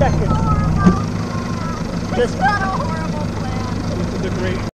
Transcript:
seconds. It's not a horrible plan. This is a great